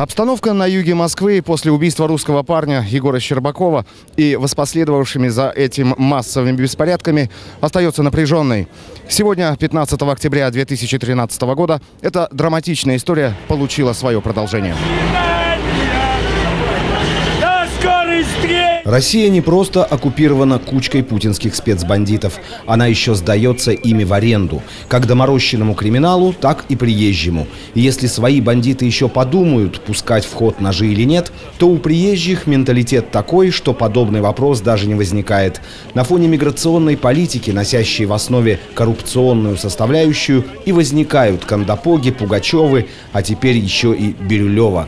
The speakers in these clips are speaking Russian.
Обстановка на юге Москвы после убийства русского парня Егора Щербакова и воспоследовавшими за этим массовыми беспорядками остается напряженной. Сегодня, 15 октября 2013 года, эта драматичная история получила свое продолжение. Россия не просто оккупирована кучкой путинских спецбандитов. Она еще сдается ими в аренду. Как доморощенному криминалу, так и приезжему. И если свои бандиты еще подумают, пускать в ход ножи или нет, то у приезжих менталитет такой, что подобный вопрос даже не возникает. На фоне миграционной политики, носящей в основе коррупционную составляющую, и возникают Кандапоги, Пугачевы, а теперь еще и Бирюлева.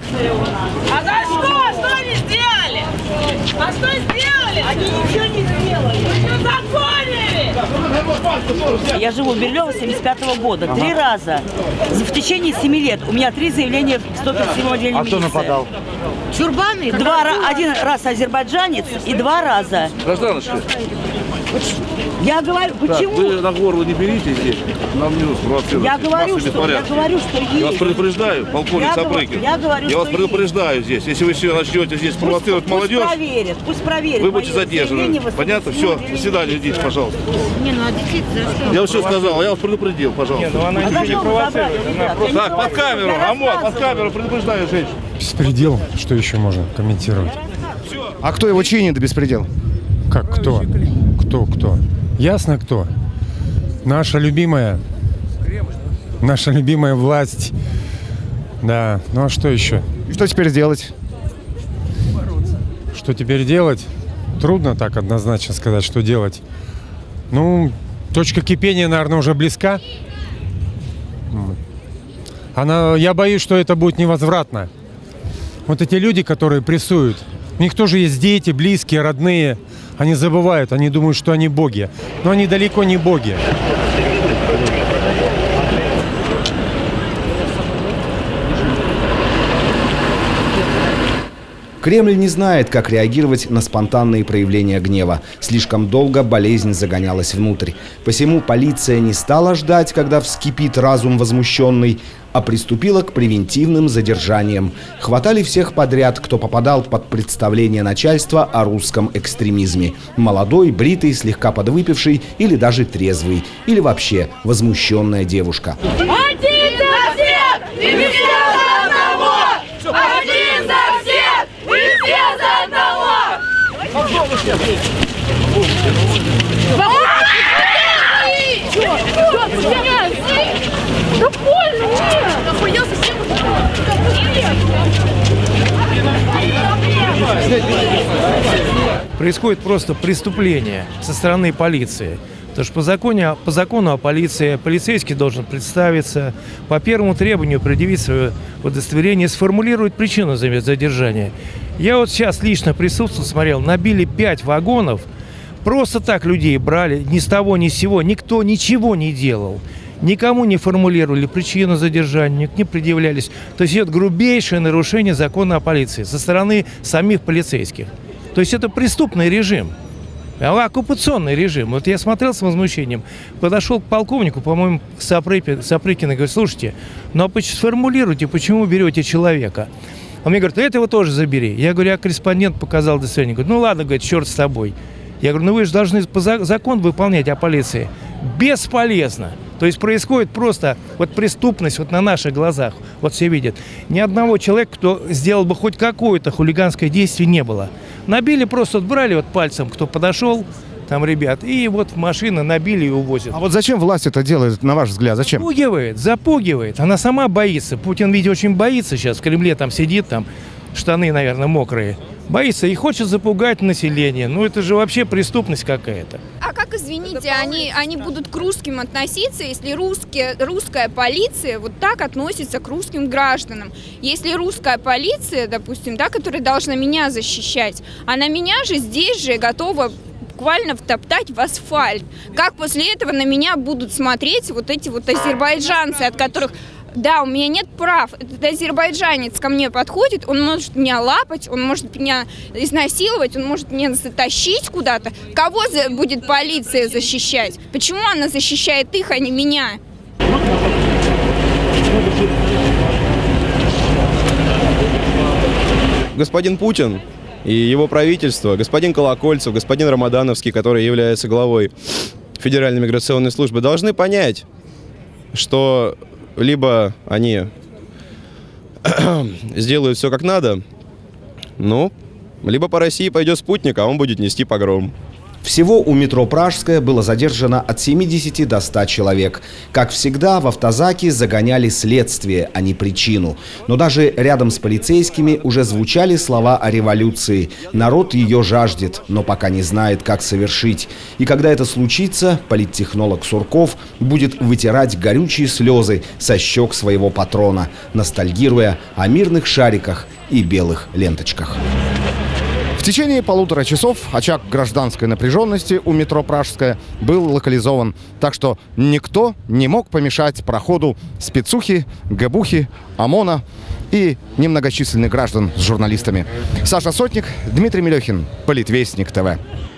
А что сделали? Они ничего не сделали. Узаконили! Я живу в Бирюлево с 1975 года. 3 раза. В течение 7 лет. У меня 3 заявления в 137 отделении милиции. А кто нападал? Чурбаны. 1 раз азербайджанец и 2 раза. Гражданочка. Я говорю, почему? Вы на горло не берите здесь, нам не нужно провоцировать. Я говорю, что есть. Я вас предупреждаю, полковник Сапрыкин. Я вас предупреждаю здесь. Если вы все начнете здесь провоцировать молодежь, пусть проверят. Вы будете задержаны. Понятно? Все, до свидания, идите, пожалуйста. Не, ну а действительно за что? Я вам все сказал, я вас предупредил, пожалуйста. Нет, ну она ничего не провоцирует. Так, под камеру, ОМОН, под камеру, предупреждаю женщин. Беспредел, что еще можно комментировать? А кто его чинит, беспредел? Как кто? Кто? Ясно кто? Наша любимая власть. Да, ну а что еще? И что теперь делать? Что теперь делать? Трудно так однозначно сказать, что делать. Ну, точка кипения, наверное, уже близка. Я боюсь, что это будет невозвратно. Вот эти люди, которые прессуют, у них тоже есть дети, близкие, родные. Они забывают, они думают, что они боги. Но они далеко не боги. Кремль не знает, как реагировать на спонтанные проявления гнева. Слишком долго болезнь загонялась внутрь. Посему полиция не стала ждать, когда вскипит разум возмущенный, а приступила к превентивным задержаниям. Хватали всех подряд, кто попадал под представление начальства о русском экстремизме. Молодой, бритый, слегка подвыпивший или даже трезвый. Или вообще возмущенная девушка. Один за всех! И все за одного! Один за всех! И все за одного! Да больно! Нахуя совсем? Происходит просто преступление со стороны полиции. Потому что по закону о полиции полицейский должен представиться, по первому требованию предъявить свое удостоверение, сформулировать причину задержания. Я вот сейчас лично присутствовал, смотрел, набили 5 вагонов, просто так людей брали, ни с того ни с сего, никто ничего не делал. Никому не формулировали причину задержания, не предъявлялись. То есть это грубейшее нарушение закона о полиции со стороны самих полицейских. То есть это преступный режим, оккупационный режим. Вот я смотрел с возмущением, подошел к полковнику, по-моему, Сапрыкин, и говорит: слушайте, ну а сформулируйте, почему берете человека. Он мне говорит: этого тоже забери. Я говорю: а корреспондент показал удостоверение. Говорит: ну ладно, говорит, черт с тобой. Я говорю: ну вы же должны закон выполнять о полиции. Бесполезно. То есть происходит просто вот преступность вот на наших глазах. Вот все видят. Ни одного человека, кто сделал бы хоть какое-то хулиганское действие, не было. Набили просто, вот брали вот пальцем, кто подошел, там ребят, и вот в машины набили и увозят. А вот зачем власть это делает, на ваш взгляд? Зачем? Запугивает. Она сама боится. Путин, видите, очень боится сейчас. В Кремле там сидит, там штаны, наверное, мокрые. Боится и хочет запугать население. Ну, это же вообще преступность какая-то. А как, извините, они будут к русским относиться, если русская полиция вот так относится к русским гражданам? Если русская полиция, допустим, да, которая должна меня защищать, она меня же здесь же готова буквально втоптать в асфальт. Как после этого на меня будут смотреть вот эти вот азербайджанцы, от которых... Да, у меня нет прав. Этот азербайджанец ко мне подходит, он может меня лапать, он может меня изнасиловать, он может меня затащить куда-то. Кого будет полиция защищать? Почему она защищает их, а не меня? господин Путин и его правительство, господин Колокольцев, господин Рамадановский, который является главой Федеральной миграционной службы, должны понять, что либо они сделают все как надо, ну, либо по России пойдет спутник, а он будет нести погром. Всего у метро «Пражская» было задержано от 70 до 100 человек. Как всегда, в автозаки загоняли следствие, а не причину. Но даже рядом с полицейскими уже звучали слова о революции. Народ ее жаждет, но пока не знает, как совершить. И когда это случится, политтехнолог Сурков будет вытирать горючие слезы со щек своего патрона, ностальгируя о мирных шариках и белых ленточках. В течение 1,5 часов очаг гражданской напряженности у метро «Пражская» был локализован, так что никто не мог помешать проходу спецухи, ГБухи, ОМОНа и немногочисленных граждан с журналистами. Саша Сотник, Дмитрий Мелехин, Политвестник ТВ.